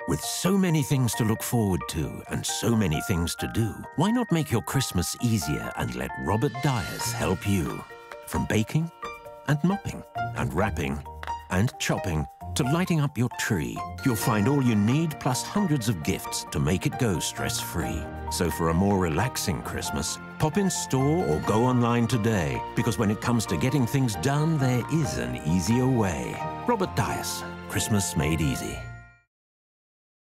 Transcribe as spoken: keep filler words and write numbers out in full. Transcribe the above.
With so many things to look forward to and so many things to do, why not make your Christmas easier and let Robert Dyas help you? From baking and mopping and wrapping and chopping to lighting up your tree, you'll find all you need plus hundreds of gifts to make it go stress-free. So for a more relaxing Christmas, pop in store or go online today, because when it comes to getting things done, there is an easier way. Robert Dyas, Christmas made easy.